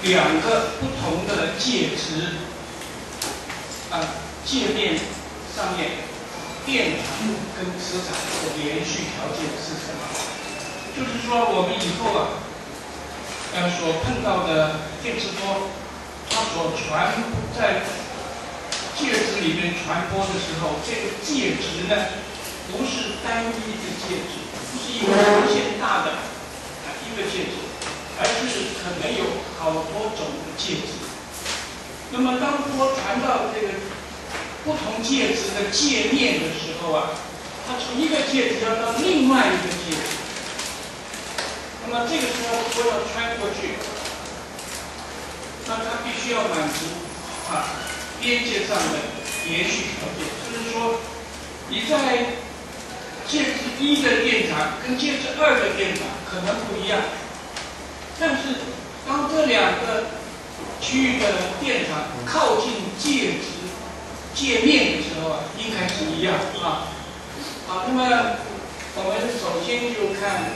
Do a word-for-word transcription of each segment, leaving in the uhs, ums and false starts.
两个不同的介质啊界面上面电场跟磁场的连续条件是什么？就是说我们以后啊，呃所碰到的电磁波，它所传在介质里面传播的时候，这个介质呢，不是单一的介质，不是一个无限大的啊一个介质，而是可能有好多种的介质。那么当波传到这个不同介质的界面的时候啊，它从一个介质要到另外一个介质，那么这个时候波要穿过去，那它必须要满足啊边界上的连续条件，就是说你在介质一的电场跟介质二的电场可能不一样，但是当这两个区域的电场靠近介质界面的时候啊，应该是一样啊。好，那么我们首先就看，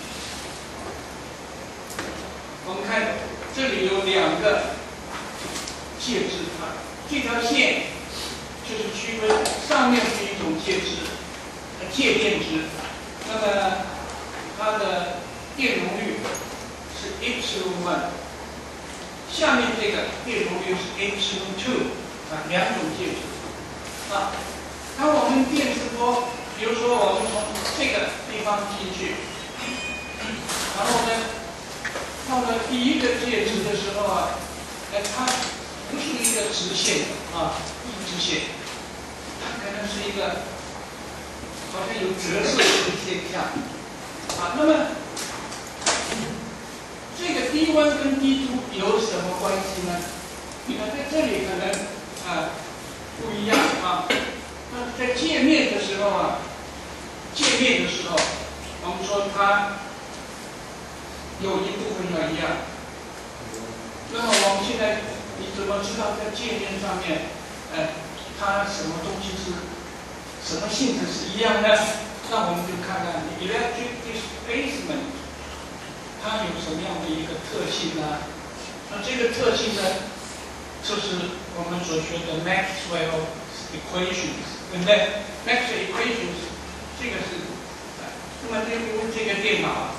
我们看这里有两个介质啊，这条线就是区分上面是一种介质，介电值，那么它的电容率是 epsilon one， 下面这个电容率是 epsilon two。啊，两种介质啊。当我们电磁波，比如说我们从这个地方进去，然后呢，到了第一个介质的时候啊，哎，它不是一个直线啊，一直线，它可能是一个好像有折射的现象啊。那么这个低温跟低度有什么关系呢？你看在这里可能。啊，不一样啊。那在界面的时候啊，界面的时候，我们说它有一部分要一样。那么我们现在你怎么知道在界面上面，呃，它什么东西是什么性质是一样的？那我们就看看 electric displacement 它有什么样的一个特性呢？那这个特性呢？就是我们所学的 Maxwell equations， 对不对 ？Maxwell equations 这个是，那么这个这个电脑啊，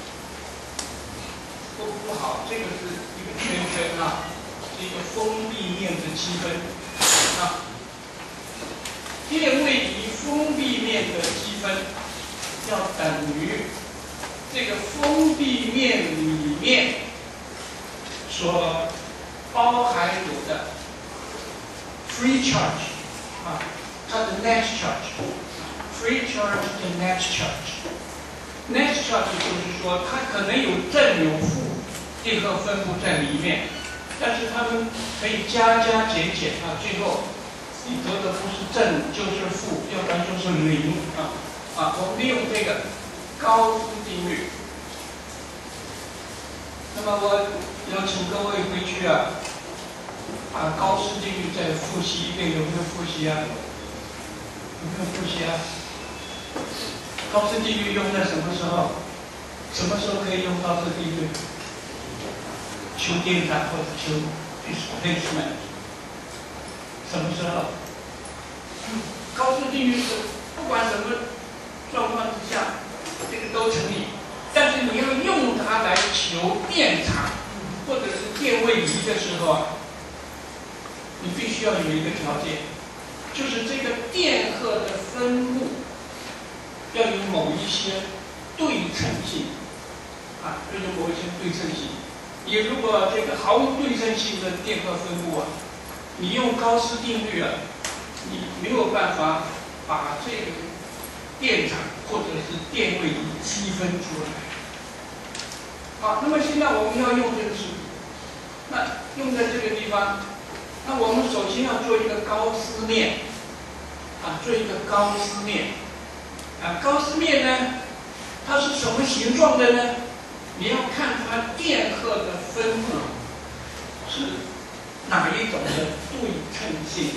不不好，这个是一个圈圈啊，是一个封闭面的积分啊。电位移封闭面的积分要等于这个封闭面里面所包含有的 free charge 啊，它的 net charge，free charge 的 net charge，net charge 就是说它可能有正有负电荷分布在里面，但是它们可以加加减减啊，最后你得的不是正就是负，要不然就是零啊啊，我们利用这个高斯定律。那么我要请各位回去啊，把高斯定律再复习一遍，有没有复习啊？有没有复习啊？高斯定律用在什么时候？什么时候可以用高斯定律？求电场或者求 displacement。什么时候？高斯定律是不管什么状况之下，这个都成立。但是你要用它来求电场或者是电位移的时候啊，你必须要有一个条件，就是这个电荷的分布要有某一些对称性啊，要有某一些对称性。你如果这个毫无对称性的电荷分布啊，你用高斯定律啊，你没有办法把这个电场或者是电位移积分出来。好，那么现在我们要用这个是，那用在这个地方，那我们首先要做一个高斯面，啊，做一个高斯面，啊，高斯面呢，它是什么形状的呢？你要看它电荷的分布是哪一种的对称性。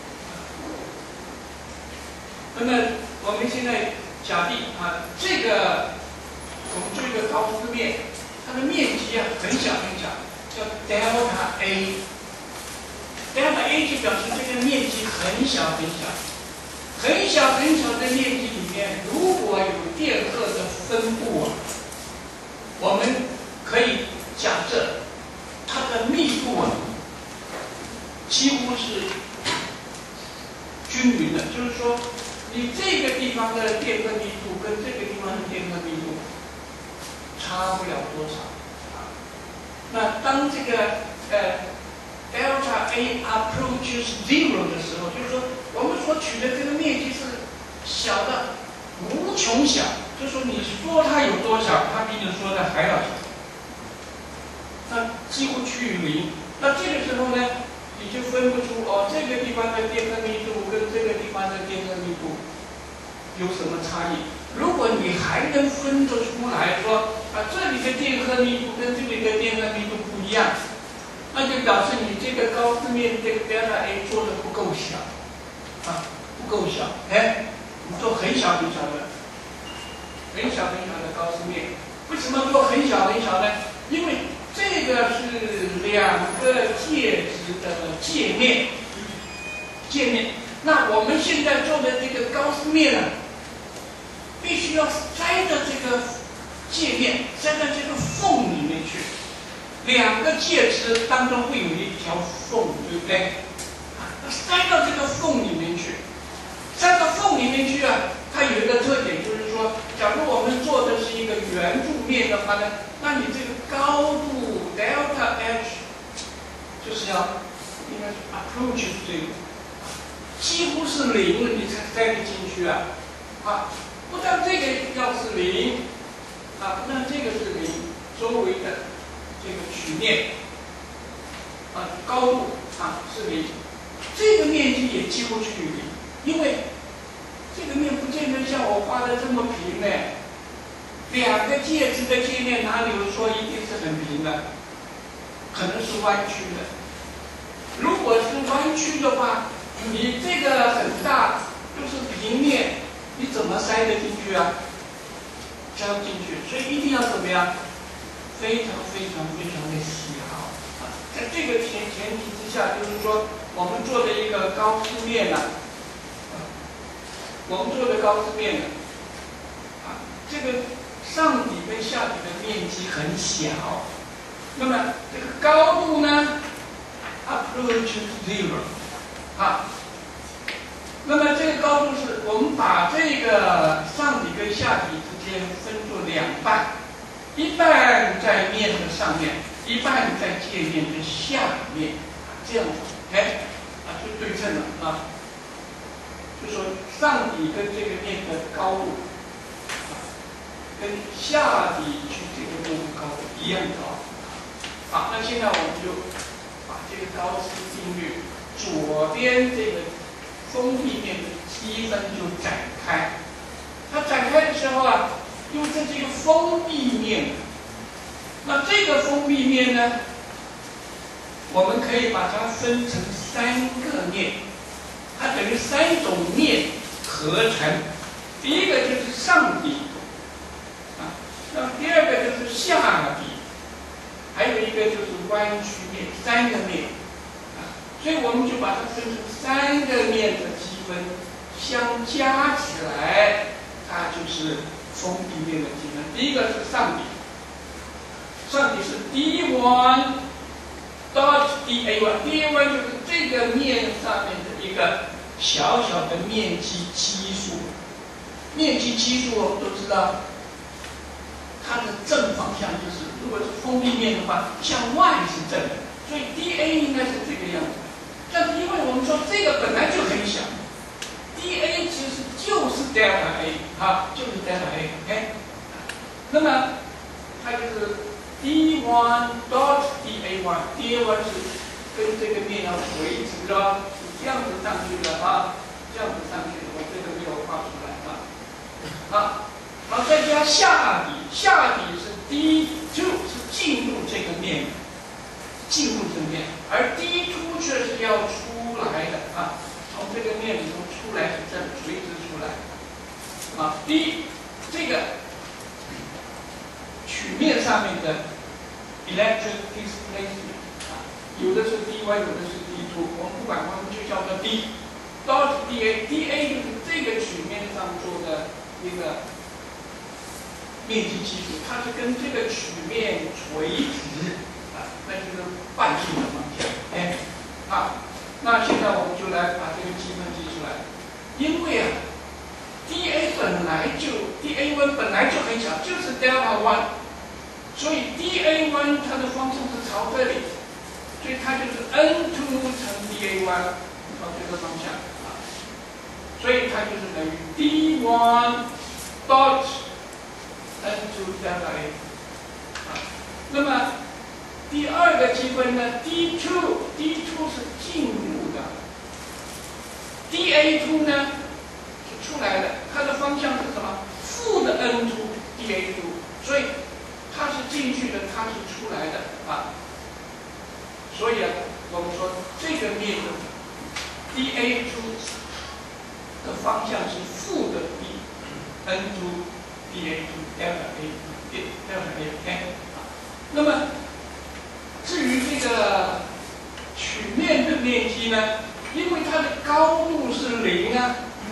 那么我们现在假定啊，这个我们做一个高斯面，它的面积啊很小很小， 叫 delta A。delta A 就表示这个面积很小很小，很小很小的面积里面，如果有电荷的分布啊，我们可以假设它的密度啊，几乎是均匀的，就是说，你这个地方的电荷密度跟这个地方的电荷密度差不了多少啊。那当这个呃 delta A approaches zero 的时候，就是说我们所取的这个面积是小的无穷小，就是说你说它有多小，它比你说的还要小，那几乎趋于零。那这个时候呢？你就分不出哦，这个地方的电荷密度跟这个地方的电荷密度有什么差异？如果你还能分得出来说啊，这里的电荷密度跟这里的电荷密度不一样，那就表示你这个高斯面这个 delta A 做的不够小，啊，不够小。哎，你做很小很小的，很小很小的高斯面，为什么做很小很小呢？因为这个是两个介质的界面，界面。那我们现在做的这个高斯面呢，必须要塞到这个界面，塞到这个缝里面去。两个介质当中会有一条缝，对不对？塞到这个缝里面去，塞到缝里面去啊，它有一个特点，就是说，假如我们做的是一个圆柱面的话呢，那你这个高度 delta H 就是要应该是 approach 这个几乎是零了，你才塞得进去啊！啊，不但这个要是零，啊，不但这个是零，周围的这个曲面啊高度啊是零，这个面积也几乎趋于零，因为这个面不见得像我画的这么平呢。两个介质的界面哪里有说一定是很平的？可能是弯曲的。如果是弯曲的话，你这个很大就是平面，你怎么塞得进去啊？塞不进去，所以一定要怎么样？非常非常非常的小啊！在这个前前提之下，就是说我们做的一个高斯面呢、啊，我们做的高斯面呢，啊，这个。上底跟下底的面积很小，那么这个高度呢 ，approach zero， 啊，那么这个高度是我们把这个上底跟下底之间分作两半，一半在面的上面，一半在界面的下面，这样子，哎，啊，就对称了啊，就说上底跟这个面的高度。跟下底去这个面的高度一样高。好，那现在我们就把这个高斯定律左边这个封闭面的积分就展开。它展开的时候啊，因为这是一个封闭面，那这个封闭面呢，我们可以把它分成三个面，它等于三种面合成。第一个就是上底。那么第二个就是下底，还有一个就是弯曲面，三个面啊，所以我们就把它分成三个面的积分相加起来，它就是封闭面的积分。第一个是上底，上底是 d 一 dot d a 一 ，d a 一 就是这个面上面的一个小小的面积基数，面积基数我们都知道。它的正方向就是，如果是封闭面的话，向外是正的，所以 dA 应该是这个样子。但是因为我们说这个本来就很小 ，dA 其实就是 delta A 啊，就是 delta A，OK。那么它就是 d 一 dot dA 一 ，dA 一是跟这个面要垂直了，是这样子上去的啊，这样子上去的，我这个没有画出来啊，好。然后再加下底，下底是 d 二 是进入这个面，进入这个面，而 d 二 却是要出来的啊，从这个面里头出来是这样垂直出来，啊 ，d 这个曲面上面的 electric displacement 啊，有的是 D one， 有的是 D two， 我们不管，我们就叫做 D dot dA，dA 就是这个曲面上做的一个面积基数，它是跟这个曲面垂直啊，那就是半径的方向。哎，啊，那现在我们就来把这个积分记出来，因为啊 ，dA 本来就 dA one 本来就很小，就是 delta one， 所以 dA one 它的方向是朝这里，所以它就是 n two 乘 dA one 朝这个方向啊，所以它就是等于 d one dot n two delta A 啊，那么第二个积分呢 ，d two d two 是进入的 ，dA two 呢是出来的，它的方向是什么？负的 n two dA two， 所以它是进去的，它是出来的啊。所以啊，我们说这个面的 dA two 的方向是负的 d n two dA two delta A delta A n 啊。那么至于这个曲面的面积呢，因为它的高度是零啊，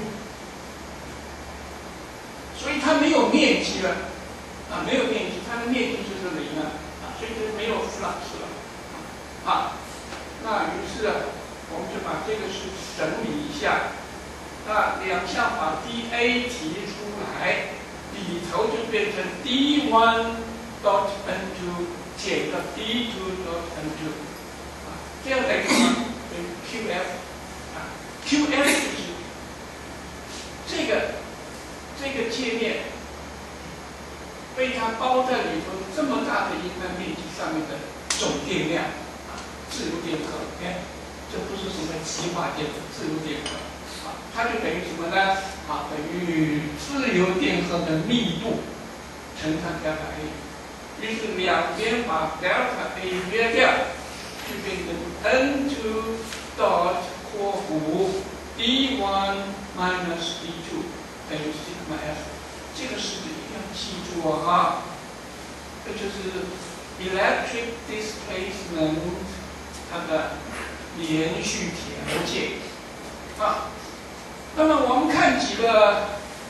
所以它没有面积了啊，没有面积，它的面积就是零啊，啊，所以就没有 flux 了啊。那于是啊，我们就把这个式整理一下，那两项把 dA 提出来，里头就变成 d one dot n two 减个 d two dot n two 啊，这样等于什么？等于 Qf 啊 ，Qf 就是这个这个界面被它包在里头这么大的一块面积上面的总电量啊，自由电荷，哎，这不是什么极化电荷，自由电荷啊，它就等于什么呢？啊，等于自由电荷的密度乘上 delta A。于是两边把 delta A 约掉，就变成 n two dot 括弧 d one minus d two 等于 sigma f。这个式子一定要记住啊！这就是 electric displacement 它的连续条件啊。那么我们看几个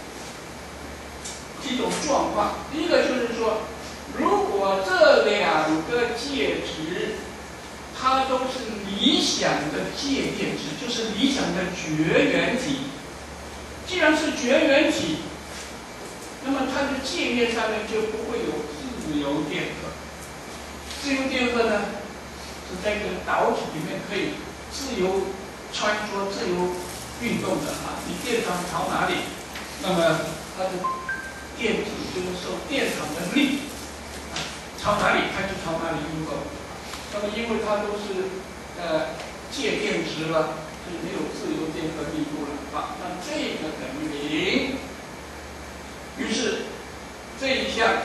几种状况，第一个就是说，如果这两个介质它都是理想的介电值，就是理想的绝缘体。既然是绝缘体，那么它的界面上面就不会有自由电荷。自由电荷呢，是在这个导体里面可以自由穿梭、自由运动的啊。你电场朝哪里，那么它的电子就是受电场的力，啊，朝哪里它就朝哪里运动。那么因为它都是呃介电值了，所以没有自由电荷密度了啊。那这个等于零。于是这一项，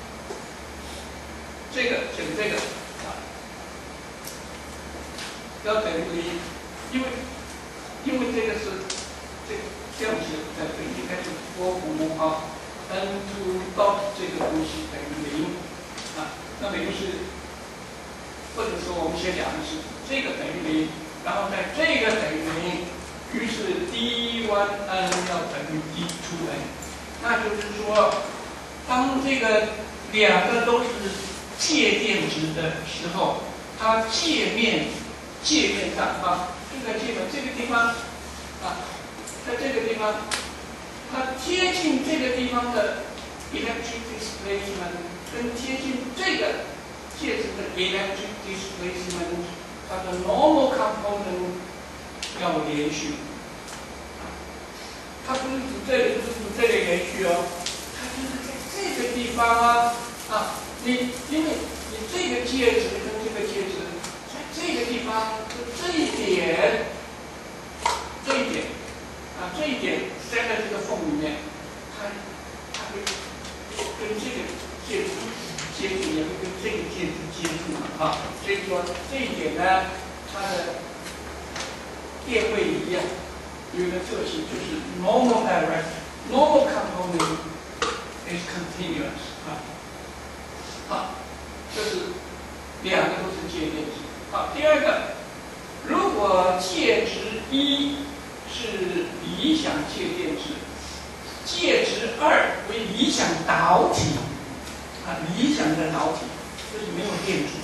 这个减这个啊，要等于零，因为因为这个是这这样写不太对，应该是括弧啊 n two 到这个东西等于零啊，那么于是或者说我们写两个式子，这个等于零，然后在这个等于零，于是 d one n 要等于 d two n。那就是说，当这个两个都是介电值的时候，它界面界面上啊，这个界面这个地方啊，在这个地方，它贴近这个地方的 electric displacement 跟贴近这个介质的 electric displacement， 它的 normal component 要连续。它不是指这里，不是指这里连续哦，它就是在这个地方啊啊，你因为你这个介质跟这个介质，在这个地方就这一点，这一点啊，这一点塞在这个缝里面，它它会跟这个介质接触，也会跟这个介质接触啊，所以说这一点呢，它的电位一样。有一个特性就是 normal direction， normal component is continuous 啊，好，这是两个都是介电值。好，第二个，如果介值一是理想介电值，介值二为理想导体，啊，理想的导体就是没有电阻。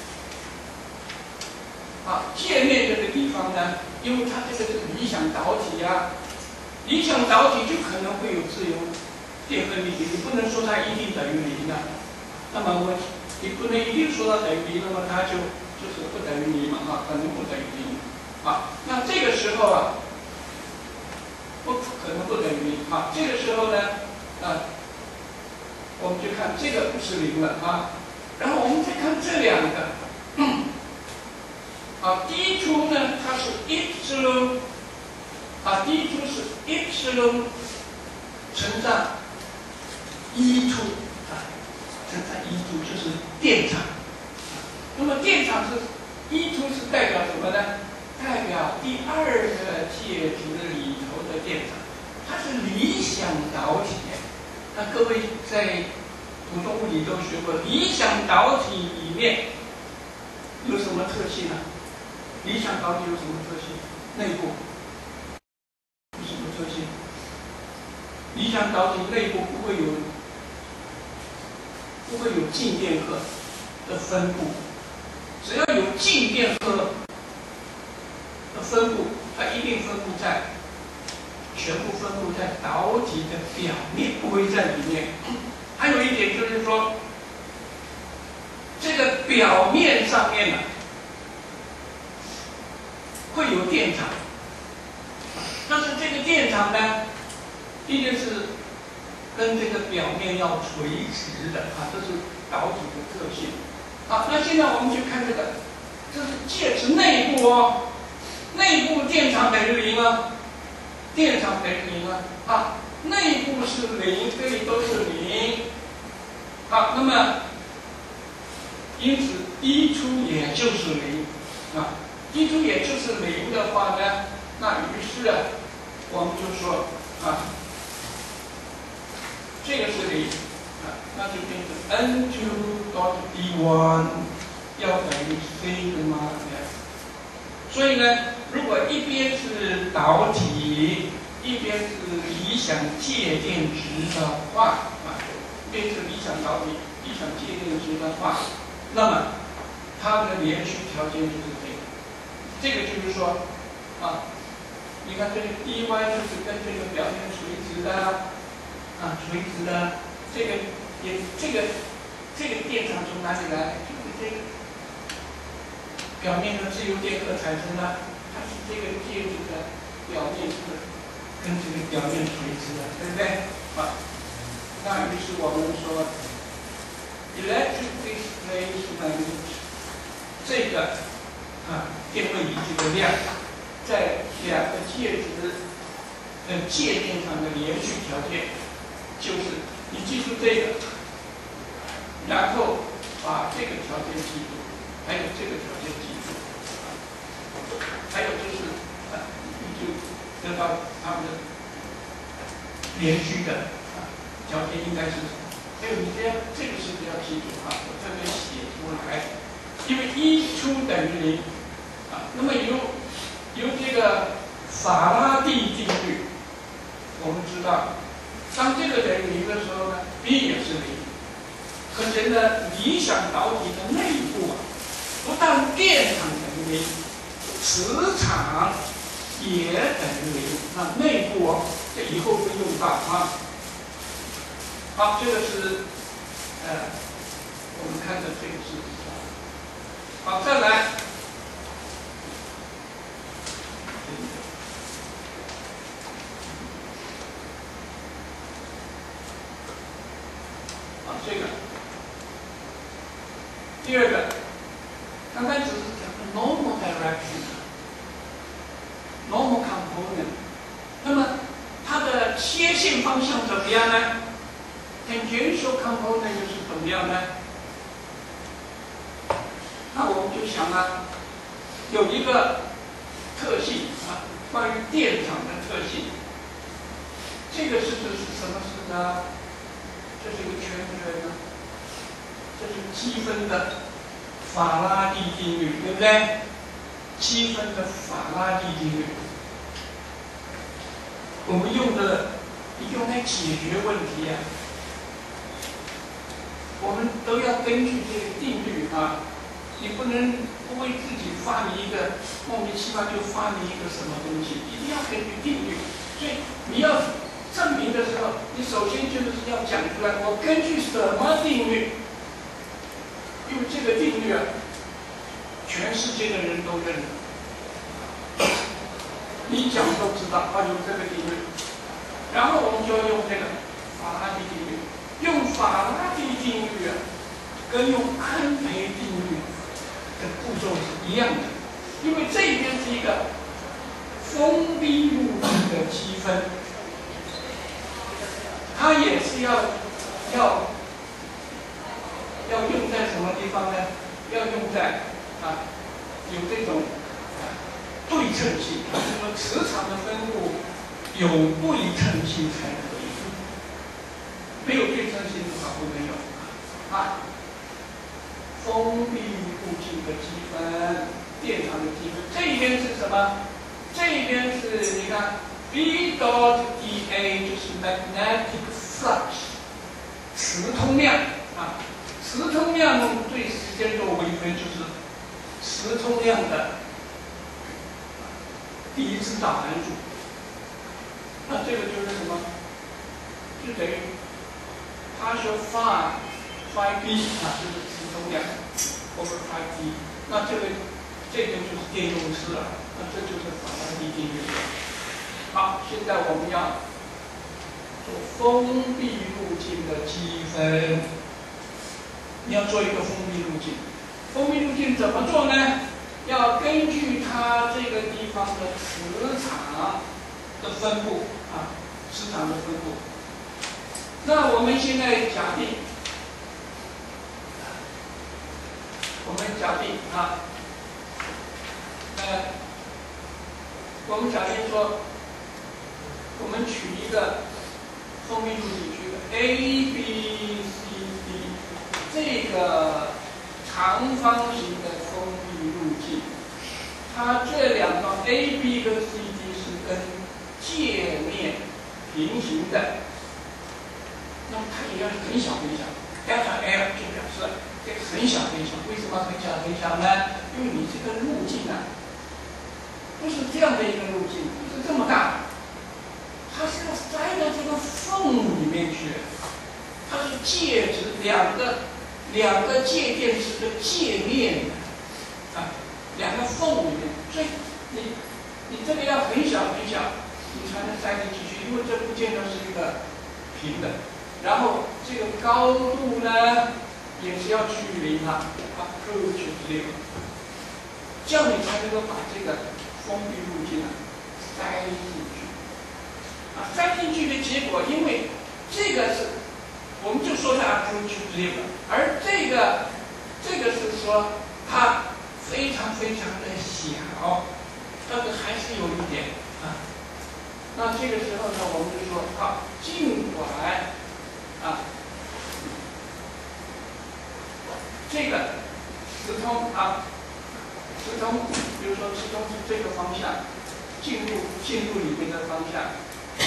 啊，界面这个地方呢，因为它这个是理想导体啊，理想导体就可能会有自由电荷比例，你不能说它一定等于零啊。那么我你不能一定说它等于零，那么它就就是不等于零嘛，啊，可能不等于零。啊，那这个时候啊，不可能不等于零啊。这个时候呢，啊，我们就看这个不是零了啊，然后我们再看这两个。嗯啊 ，d 出呢，它是 epsilon， 啊 ，d 出是 epsilon 乘上 E 出，啊，乘上 E 出就是电场。那么电场是 E 出是代表什么呢？代表第二个介质里头的电场，它是理想导体。那各位在普通物理都学过，理想导体里面有什么特性呢？理想导体有什么特性？内部有什么特性？理想导体内部不会有不会有静电荷的分布，只要有静电荷的分布，它一定分布在全部分布在导体的表面，不会在里面。还有一点就是说，这个表面上面呢，会有电场，但是这个电场呢，一定是跟这个表面要垂直的啊，这是导体的特性。好，那现在我们去看这个，这是介质内部哦，内部电场等于零啊，电场等于零啊，啊，内部是零，这里都是零。好，那么因此一出也就是零啊。一出也就是零的话呢，那于是啊，我们就说啊，这个是零啊，那就变成 N 二 dot D 一 要等于 sigma 所以呢，如果一边是导体，一边是理想介电值的话啊，一边是理想导体、理想介电值的话，那么它的连续条件就是这个。这个就是说，啊，你看这个 dy 就是跟这个表面垂直的，啊，垂直的，这个也这个这个电场从哪里来？就是这个表面的自由电荷产生的，它是这个介质的表面是跟这个表面垂直的，对不对？啊，那于是我们说 ，electric displacement 这个。啊，电位仪这个量，在两个介质的介电场的连续条件，就是你记住这个，然后把这个条件记住，还有这个条件记住，还有就是啊，你就得到它们的连续的啊条件应该是什么？还有你这样这个是不是要记住啊？我这边写出来，因为一出等于零。啊，那么由由这个法拉第定律，我们知道，当这个等于零的时候呢 ，B 也是零。可是呢，理想导体的内部啊，不但电场等于零，磁场也等于零。那内部哦，这以后会用到啊。好，这个是呃，我们看的这个是好，再来。这个，第二个，刚才只是讲的 normal direction，normal component， 那么它的切线方向怎么样呢 ？tangential component 又是怎么样呢？那我们就想啊，有一个特性啊，关于电场的特性，这个式子是什么式呢？这是一个圈圈呢，这是积分的法拉第定律，对不对？积分的法拉第定律，我们用的用来解决问题啊，我们都要根据这个定律啊，你不能不为自己发明一个莫名其妙就发明一个什么东西，一定要根据定律。所以你要证明的时候，你首先就是要讲出来，我根据什么定律？因为这个定律啊，全世界的人都认得，你讲都知道啊，有这个定律。然后我们就要用这个法拉第定律，用法拉第定律啊，跟用安培定律的步骤是一样的，因为这边是一个封闭路径的积分，它也是要要要用在什么地方呢？要用在啊有这种啊对称性，那么磁场的分布有对称性才可以，没有对称性的话不能有啊。封闭路径的积分，电场的积分，这边是什么？这边是你看 B dot dA 就是 magnetic flux， 磁通量啊，磁通量对时间做微分就是磁通量的第一次导函数。那这个就是什么？就等于 partial phi phi b 啊，就是磁通量 over phi b。那这个这个就是电用式了，那这就是法拉第定律。好，现在我们要做封闭路径的积分。你要做一个封闭路径，封闭路径怎么做呢？要根据它这个地方的磁场的分布啊，磁场的分布。那我们现在假定，我们假定啊，呃，我们假定说，我们取一个封闭路径，取一个 A B C D 这个长方形的封闭路径，它这两个 A B 跟 C D 是跟界面平行的，那么它也要很小很小 ，delta L 就表示这个很小很小。为什么很小很小呢？因为你这个路径啊，不是这样的一个路径，不是这么大，它是要塞到这个缝里面去，它是介质两个两个介电池的界面啊，两个缝里面，所以你你这个要很小很小。你才能塞进去，因为这不见得是一个平的。然后这个高度呢，也是要距离它 approach 之类的，这样你才能够把这个封闭路径啊塞进去。啊，塞进去的结果，因为这个是，我们就说是 approach 之类的，而这个这个是说它非常非常的小，但是还是有一点啊。那这个时候呢，我们就说，好，尽管啊，这个磁通啊，磁通，比如说磁通是这个方向，进入进入里面的方向，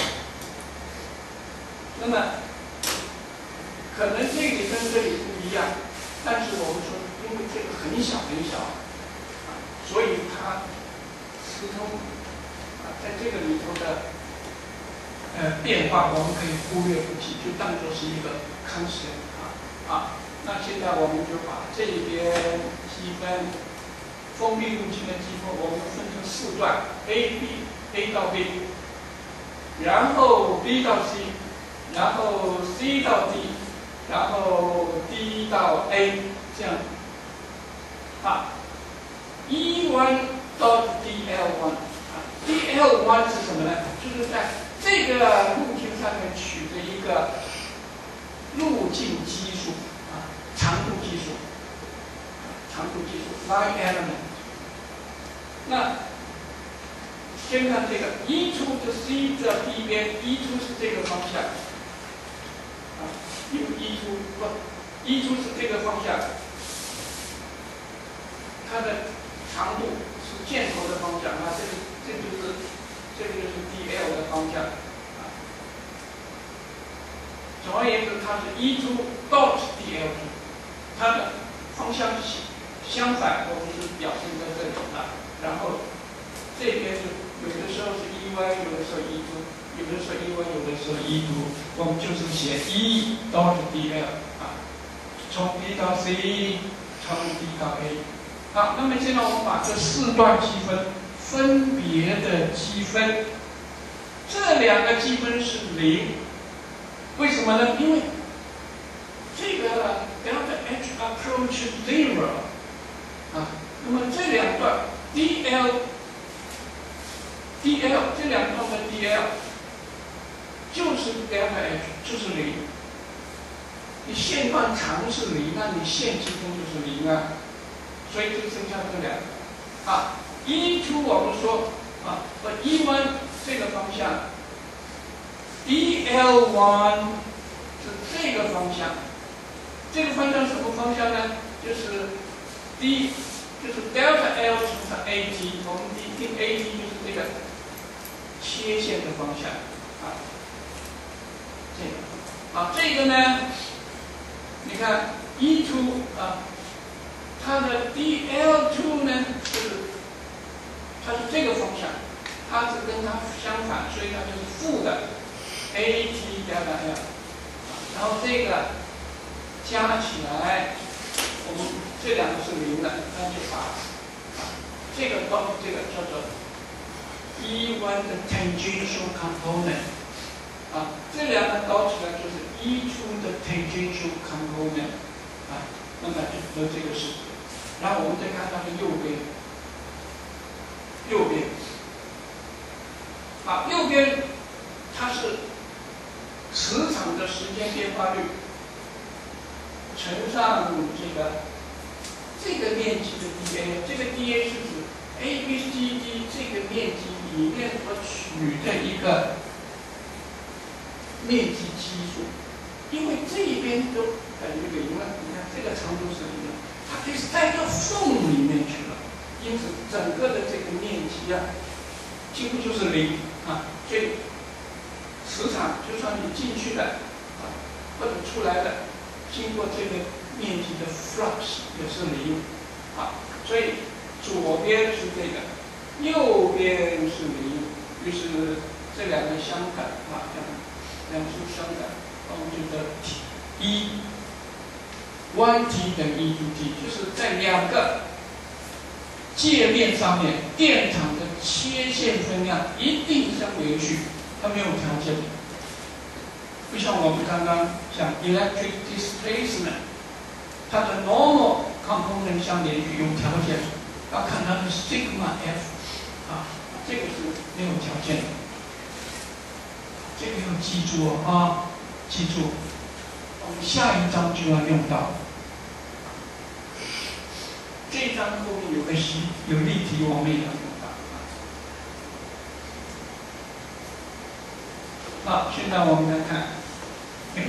那么可能这里跟这里不一样，但是我们说，因为这个很小很小，啊，所以它磁通啊，在这个里头的。呃，变化我们可以忽略不计，就当做是一个 constant 啊啊。那现在我们就把这边积分封闭路径的积分，我们分成四段 ，A B A 到 B， 然后 B 到 C， 然后 C 到 D， 然后 D 到 A， 这样啊。E 一 到 D L 一 啊 ，D L 一 是什么呢？就是在这个路径上面取的一个路径基数啊，长度基数，长度基数 line element。那先看这个 E 出的 C 的 D 边 ，E 出是这个方向啊，因为 E 出不 ，E 出是这个方向它的长度是箭头的方向啊，这个这就是这个就是 D L 的方向啊。总而言之，它是 E two dot D L two， 它的方向相反，我们是表现在这里啊。然后这边是有的时候是 E one， 有的时候 E two， 有的时候 E one， 有的时候 E two， 我们就是写 E dot D L 啊，从 B 到 C， 从 D 到 A。好，那么现在我们把这四段积分分别的积分，这两个积分是零，为什么呢？因为这个 delta H approach zero 啊，那么这两段 D L D L 这两段的 D L 就是 delta H 就是零，你线段长是零，那你线积分就是零啊。所以就剩下这两个啊 ，E two 我们说啊和 E one 这个方向 ，D L one 是这个方向，这个方向什么方向呢？就是 D 就是 delta L 乘上 A T， 我们定 A T 就是这个切线的方向啊，这个啊这个呢，你看 E two 啊。它的 D L two 呢，是它是这个方向，它是跟它相反，所以它就是负的 A T delta L， 然后这个加起来，我们这两个是零的，那就把这个到这个叫做 E one 的 tangential component， 啊，这两个搞起来就是 E two 的 tangential component， 啊，那么就这个是。然后我们再看它的右边，右边，啊，右边它是磁场的时间变化率乘上这个这个面积的 dA， 这个 dA 是指 A B C D 这个面积里面所取的一个面积基数，因为这边都等于零了，你看这个长度是零了。它可以塞到缝里面去了，因此整个的这个面积啊，几乎就是零啊。所以磁场就算你进去的啊，或者出来的，经过这个面积的 flux 也是零啊。所以左边是这个，右边是零，于是这两个相等啊，两数相等，我们就得一。one T 等于 E two T， 就是在两个界面上面，电场的切线分量一定相连续，它没有条件。不像我们刚刚讲 electric displacement， 它的 normal component 相连续有条件，要看它的 sigma F 啊，这个是没有条件的。这个要记住哦啊，记住。我们下一章就要用到。这一章后面有个习有例题，我们也要用到。好，现在我们来看，哎，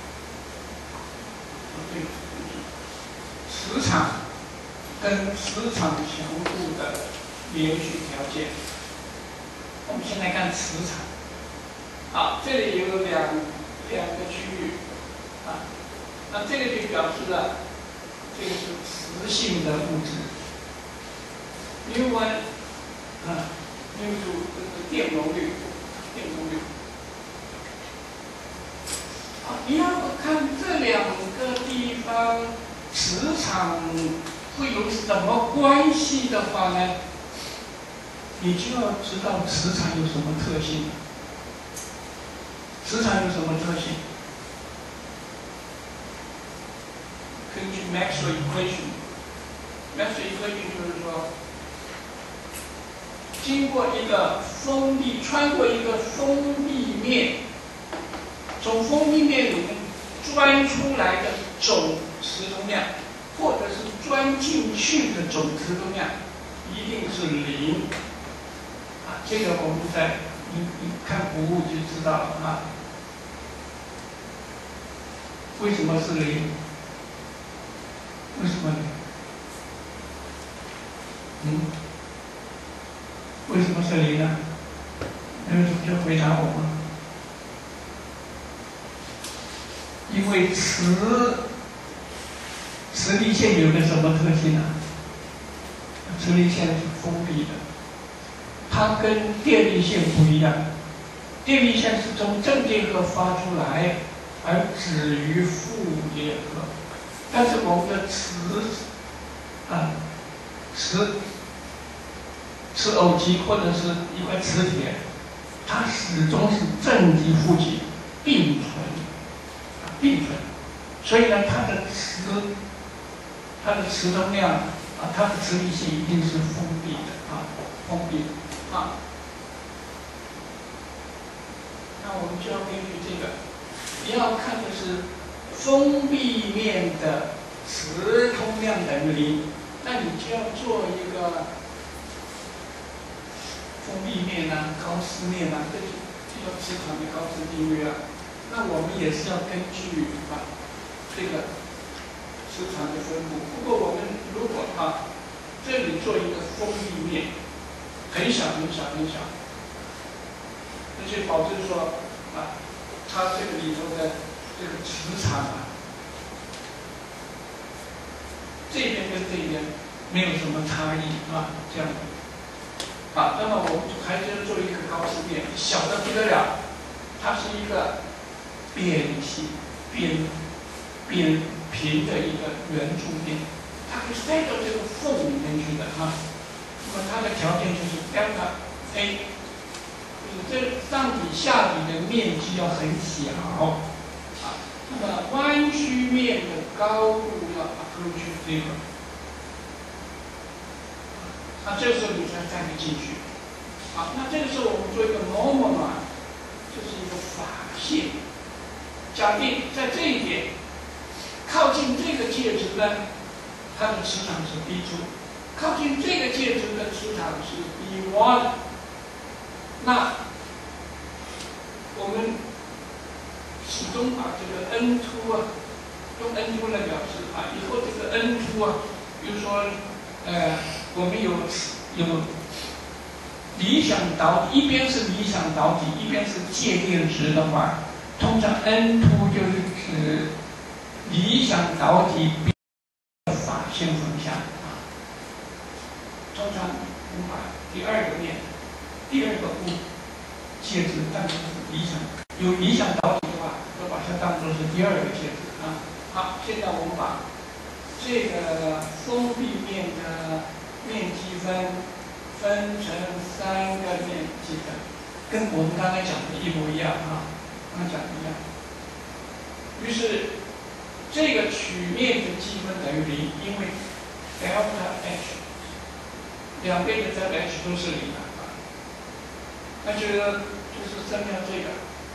对，磁场跟磁场强度的连续条件。我们先来看磁场。好，这里有两两个区域。啊，那这个就表示了，这个是磁性的物质。mu one， 啊 ，mu two 这是电容率，电容率。啊，你要看这两个地方磁场会有什么关系的话呢，你就要知道磁场有什么特性。磁场有什么特性？根据 Maxwell equation，Maxwell equation 就是说，经过一个封闭，穿过一个封闭面，从封闭面里面钻出来的总磁通量，或者是钻进去的总磁通量，一定是零。啊，这个我们在你你看古物就知道了啊。为什么是零？为什么呢？ 嗯，为什么是零呢？有同学回答我吗？因为磁磁力线有个什么特性呢？磁力线是封闭的，它跟电力线不一样。电力线是从正电荷发出来，而止于负电荷。但是我们的磁啊，磁磁偶极或者是一块磁铁，它始终是正极负极并存，啊并存。所以呢，它的磁它的磁能量啊，它的磁力线一定是封闭的啊，封闭的啊。那我们就要根据这个，你要看的是封闭面的磁通量等于零，那你就要做一个封闭面啊、高斯面啊，这这叫磁场的高斯定律啊。那我们也是要根据啊这个磁场的分布。不过我们如果啊这里做一个封闭面，很小很小很小。而且保证说啊，它这个里头的这个磁场啊，这边跟这边没有什么差异啊，这样的。啊，那么我们还是要做一个高斯面，小的不得了，它是一个扁形、扁扁平的一个圆柱面，它可以塞到这个缝里面去的啊。那么它的条件就是 delta A。这上底下底的面积要很小啊，那么弯曲面的高度要 approach 这个，那这时候你才站得进去，啊，那这个时候我们做一个 normal 啊，这是一个法线，假定在这一点靠近这个介质呢，它的磁场是 B 二，靠近这个介质的磁场是 B 一。那我们始终把这个 N 二 啊，用 N 二来表示啊，以后这个 N 二 啊，比如说，呃，我们有有理想导体，一边是理想导体，一边是介电值的话，通常 N 二 就是指理想导体的法线方向啊。通常我们把第二个面。第二个物介质当作是理想，有理想导体的话，就把它当作是第二个介质啊。好，现在我们把这个封闭面的面积分分成三个面积分，跟我们刚才讲的一模一样啊，刚才讲的一样。于是这个曲面的积分等于零，因为 delta H 两边的 delta H 都是零的。那就是就是剩下这个，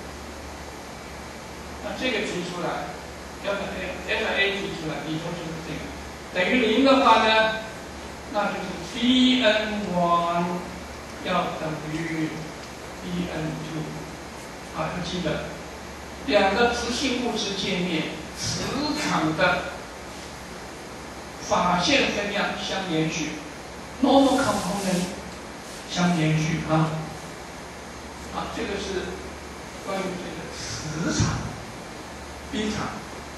那这个提出来 ，delta A，delta A 提出来，里头就是这个，等于零的话呢，那就是 B N 一 要等于 B N 二，啊，要记得，两个磁性物质界面磁场的法线分量相连续 ，normal component 相连续啊。啊，这个是关于这个磁场、B场。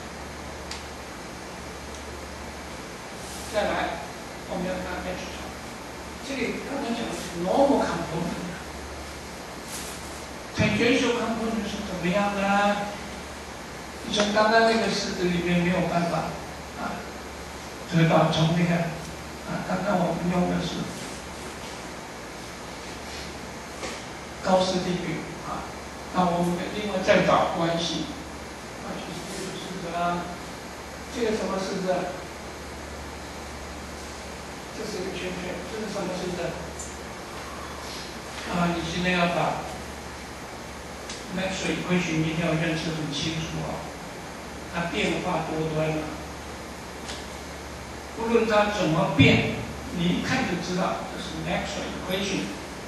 再来，我们要看 H 场。这里刚才讲的是 normal component， tangential component 是怎么样呢？你从刚刚那个式子里面没有办法啊得到，从那个啊，刚刚我们用的是。高斯定律啊，那我们另外再找关系，啊，就是这个式子啦，这个什么式子？这是一个圈圈，这是什么式子？啊，你现在要把 Maxwell equation 一定要认识很清楚啊，它变化多端啊，无论它怎么变，你一看就知道这是 Maxwell equation。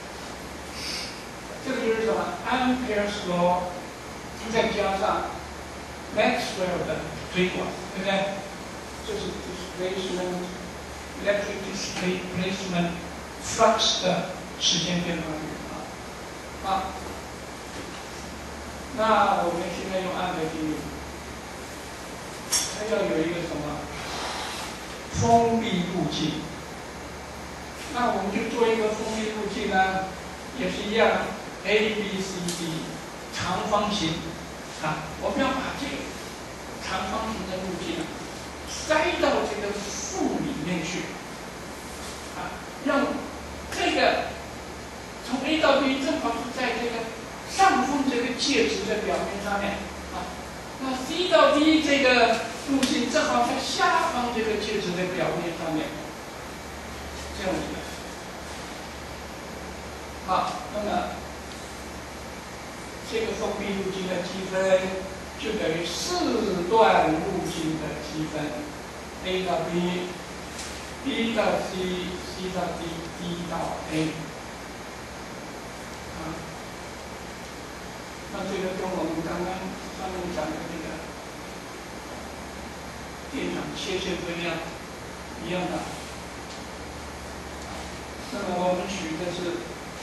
这个就是什么 ？Ampere's law， 再加上 Maxwell 的推广，对不对？这是 displacement electric displacement flux 的时间变化率啊。啊，那我们现在用安培定律，它要有一个什么封闭路径。那我们就做一个封闭路径呢，也是一样 ，A B C D 长方形啊，我们要把这个长方形的路径塞到这个负里面去啊，让这个从 A 到 B 正好是在这个上方这个介质的表面上面啊，那 C 到 D 这个路径正好在下方这个介质的表面上面，这样子的。好，那么这个封闭路径的积分就等于四段路径的积分 ，A 到 B，B 到 C，C 到 D，D 到 A。啊，那这个跟我们刚刚上面讲的这个电场切线分量一样的。那么我们取的是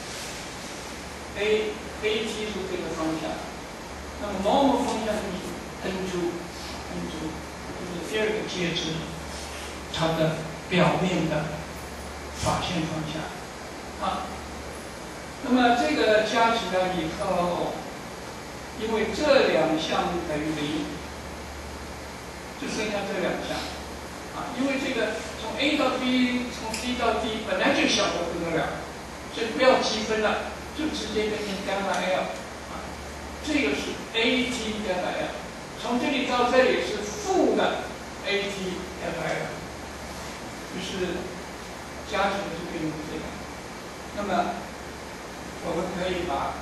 A A T 是这个方向，那么 normal 方向就是 N 柱 N 柱，就是第二个介质它的表面的法线方向啊。那么这个加起来以后，因为这两项等于零，就剩下这两项啊。因为这个从 A 到 B， 从 C 到 D 本来就小得不得了，所以不要积分了，就直接变成 gamma L 啊。这个是 A T gamma L， 从这里到这里是负的 A T gamma L， 于是加起来就变成这个。那么我们可以把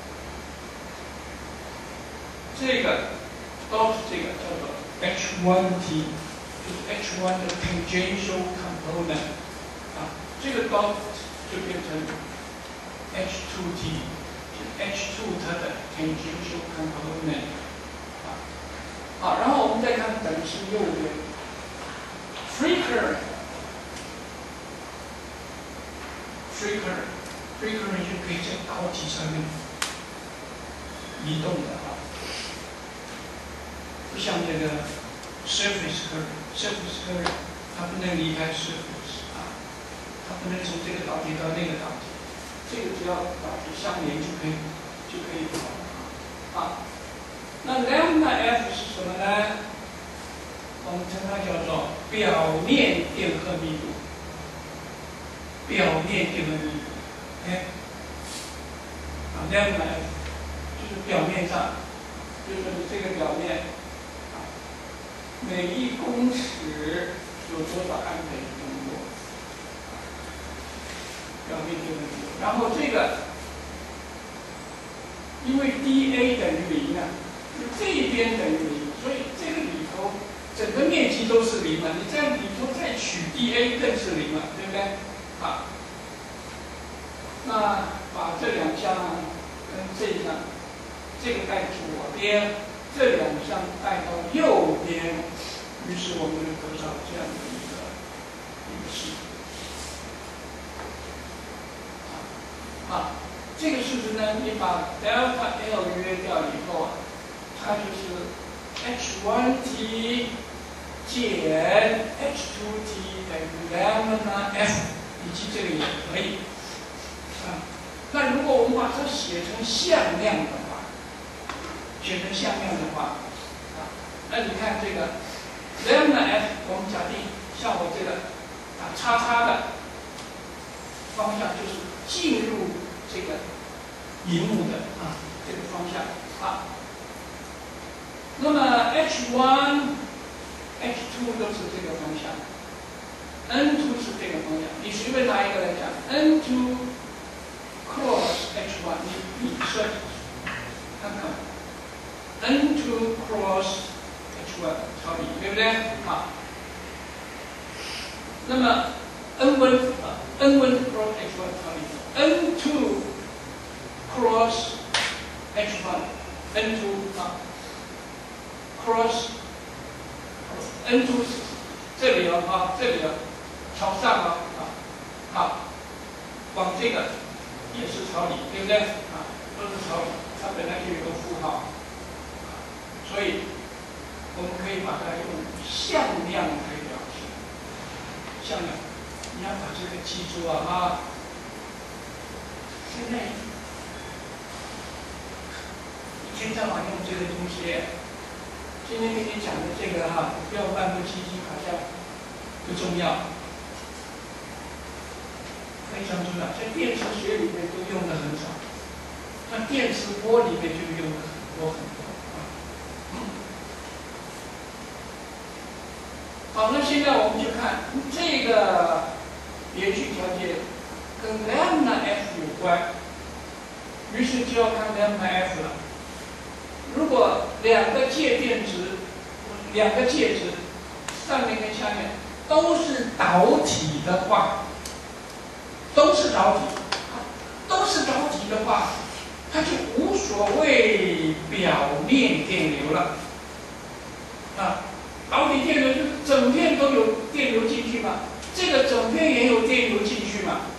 这个 dot 这个叫做 H 一 T， 就是 H 一 的 tangential component 啊，这个 dot 就变成 H 二 T， 就是 H 二 它的 tangential component 啊。好，然后我们再看等式右边 ，free current， free current。free current 就可以在导体上面移动的啊，不像这个 surface current，surface current 它不能离开 surface 啊，它不能从这个导体到那个导体，这个只要导体相连就可以就可以跑啊。那 lambda F 是什么呢？我们称它叫做表面电荷密度，表面电荷密度。哎，啊 ，lambda F 就是表面上，就是这个表面啊，每一公尺有多少安培通过，表面电荷密度。然后这个，因为 dA 等于零啊，就这一边等于零，所以这个里头整个面积都是零了。你在里头再取 dA 更是零了，对不对？啊。那把这两项跟这一项，这个带左边，这两项带到右边，于是我们就得到这样的一个一个式。啊，这个式子呢，你把 delta L 约掉以后啊，它就是 H 一 T 减 H 二 T 等于 lambda F， 以及这个也可以。啊，那如果我们把它写成向量的话，写成向量的话，啊，那你看这个 lambda F， 我们假定像我这个啊叉叉的方向就是进入这个荧幕的啊这个方向啊。那么 H 一、H 二 都是这个方向 ，N 二 是这个方向。你随便拿一个来讲 ，N 二。cross H 一， 你你设计看看 ，N 二 cross H 一 朝里，对不对？好，那么 N 一啊 ，N 一 cross H 一朝里 ，N 二 cross H 一 ，N 二啊 cross N 二这里了啊，这里了， 朝上哦，啊，好，往这个也是朝里，对不对？啊，都是朝里，它本来就有个符号，所以我们可以把它用向量来表示。向量，你要把这个记住啊啊！现在一天到晚用这个东西，今天跟你讲的这个哈、啊，不要漫不经心，好像不重要。非常重要，在电磁学里面都用的很少，那电磁波里面就用的很多很多啊。好，那现在我们就看这个连续条件跟 lambda f 有关，于是就要看 lambda f 了。如果两个介电值，两个介质上面跟下面都是导体的话。都是导体，都是导体的话，它就无所谓表面电流了。啊，导体电流就是整片都有电流进去嘛，这个整片也有电流进去嘛。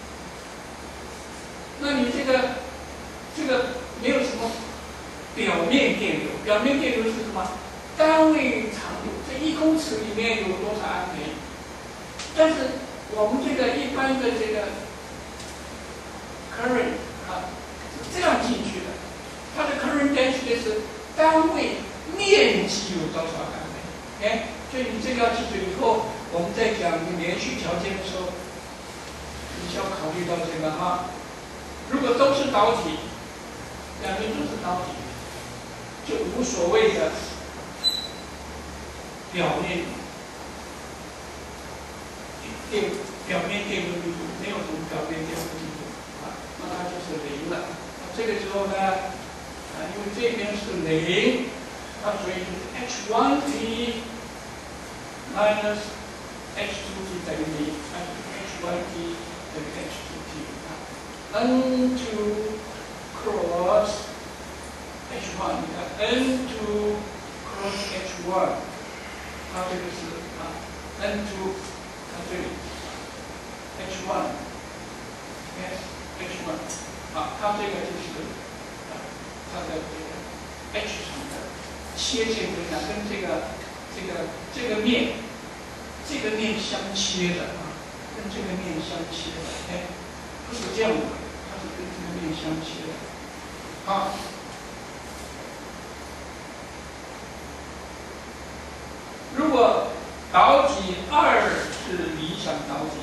那你这个这个没有什么表面电流，表面电流是什么？单位长度，这一公尺里面有多少安培？但是我们这个一般的这个 current 啊，是这样进去的，它的 current density 是单位面积有多少安培？哎，所以你这个要记住，以后我们在讲连续条件的时候，你需要考虑到这个哈。如果都是导体，两边都是导体，就无所谓的表面电表面电流密度，没有什么表面电流密度啊，那它就是零了。这个时候呢，啊，因为这边是零，那所以就是 h 一 t minus h 二 t 等于零，那就是 h 一 t 等于 h 二 t 啊 ，n 二 cross h 一，你看 n 二 cross h 一，它这个是啊 n 二。这里 h 一 yes h 一，啊，它这个就是啊，它的这个 h 场的切线分享，跟这个这个这个面这个面相切的啊，跟这个面相切的，哎，不是这样的，它是跟这个面相切的，好。如果导体二是理想导体，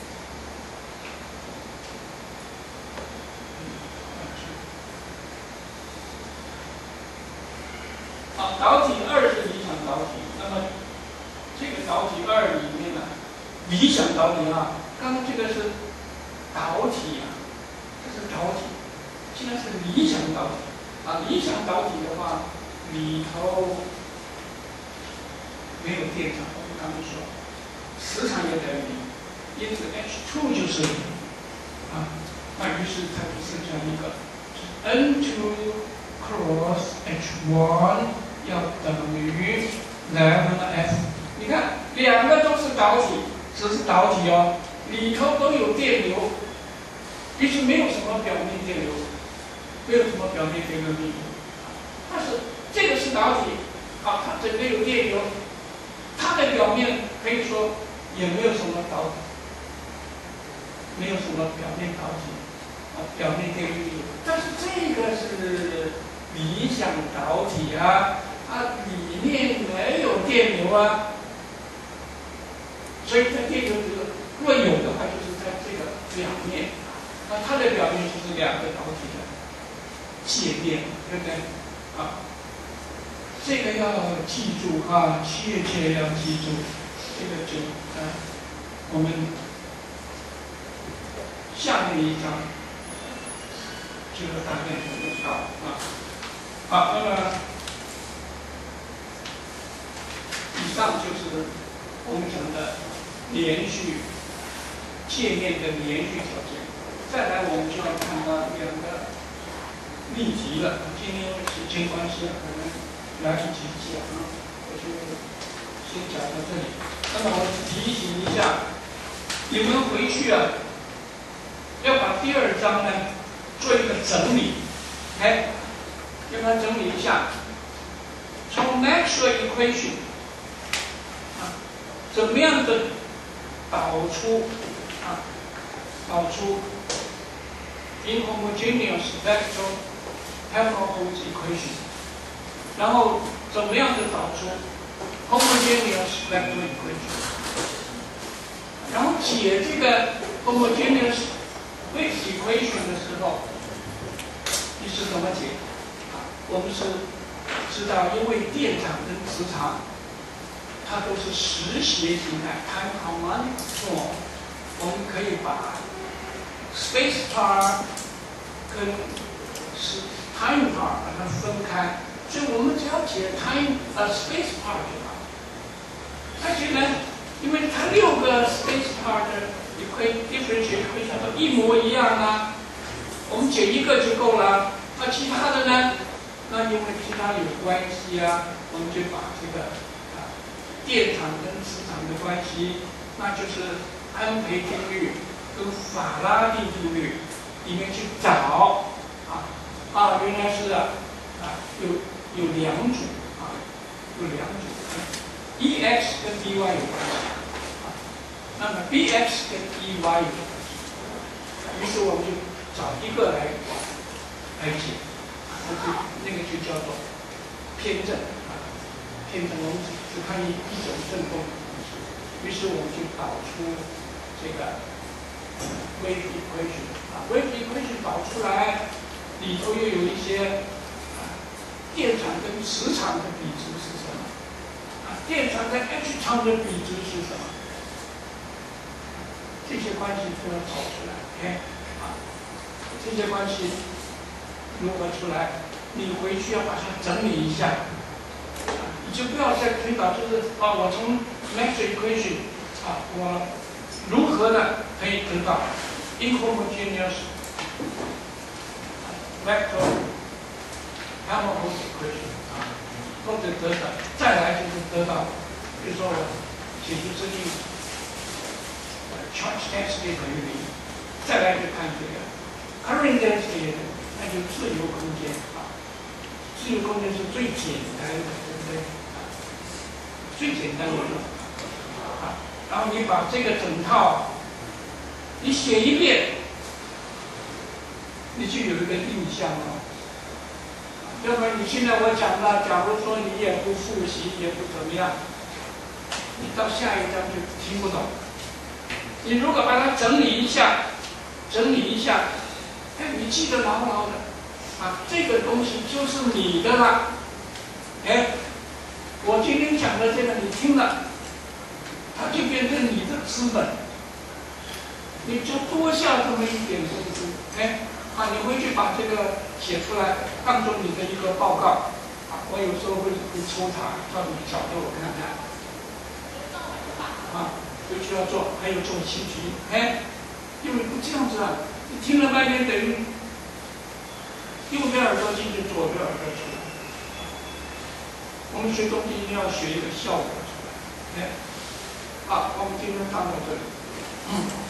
好，导体二是理想导体。那么这个导体二里面呢，理想导体啊，刚刚这个是导体啊，这是导体，现在是理想导体啊。理想导体的话，里头没有电场，我们刚才说。磁场也等于零，因此 h 二 就是零啊，那于是它就剩下一个 n 二 cross h 一要等于 lambda f。你看，两个都是导体，只是导体哦，里头都有电流，于是没有什么表面电流，没有什么表面电流密度。但是这个是导体，啊，它整个有电流，它的表面可以说。也没有什么导体，没有什么表面导体，啊，表面电流密度。但是这个是理想导体啊，它里面没有电流啊，所以它电流值若有的话，就是在这个两面，那它的表面就是两个导体的界面，对不对？啊，这个要记住啊，切切要记住。这个就啊，我们下面一章这个大概就用到啊。好，那么以上就是我们讲的连续界面的连续条件。再来，我们就要看到两个例题了。今天因为时间关系，可能来不及讲，我就先讲到这里。那么我提醒一下， 你们回去啊，要把第二章呢做一个整理，哎，要把它整理一下。从 Maxwell equation 啊，怎么样的导出啊，导出 inhomogeneous vector Helmholtz equation， 然后怎么样的导出 homogeneous vector equation， 然后解这个 homogeneous wave equation 的时候，你是怎么解？啊，我们是知道，因为电场跟磁场，它都是实谐形态 （time harmonic form）， 我们可以把 space part 跟是 time part 把它分开，所以我们只要解 time 呃 space part 就好。而且呢，因为它六个 space part 的 differential equation 都一模一样啊，我们解一个就够了。那其他的呢？那因为其他有关系啊，我们就把这个啊电场跟磁场的关系，那就是安培定律跟法拉第定律里面去找啊啊，原来是啊有有两组啊，有两组 ，E x 跟 dy 有关系啊，那么 B x 跟 E y 有关系，于是我们就找一个来来解。那就那个就叫做偏振啊，偏振我们只只看一一种振动，于是我们就导出这个 wave equation 啊 ，wave equation 导出来里头又有一些啊电场跟磁场的比值是什么？啊，电场跟 H 场的比值是什么？这些关系都要找出来 ，OK 啊，这些关系。如何出来？你回去要把它整理一下，啊，你就不要再推导，就是啊，我从 Maxwell equation 啊，我如何呢可以得到 inhomogeneous vector Helmholtz equation 啊，或者得到，再来就是得到，比如说我解决这个 charge density 等于零，再来就看这个 current density。那就自由空间啊，自由空间是最简单的，对不对？啊，最简单的啊，然后你把这个整套你写一遍，你就有一个印象了。要不然你现在我讲了，假如说你也不复习，也不怎么样，你到下一章就听不懂。你如果把它整理一下，整理一下。哎，你记得牢牢的，啊，这个东西就是你的了。哎，我今天讲的这个你听了，它就变成你的资本，你就多下这么一点功夫。哎，啊，你回去把这个写出来，当做你的一个报告。啊，我有时候会会抽查，到你找给我看看。啊，回去要做，还有做习题。哎，因为不这样子啊。你听了半天，等于右边耳朵进去，左边耳朵出来。我们学东西一定要学一个效果出来。哎，好，我们今天上到这里。嗯。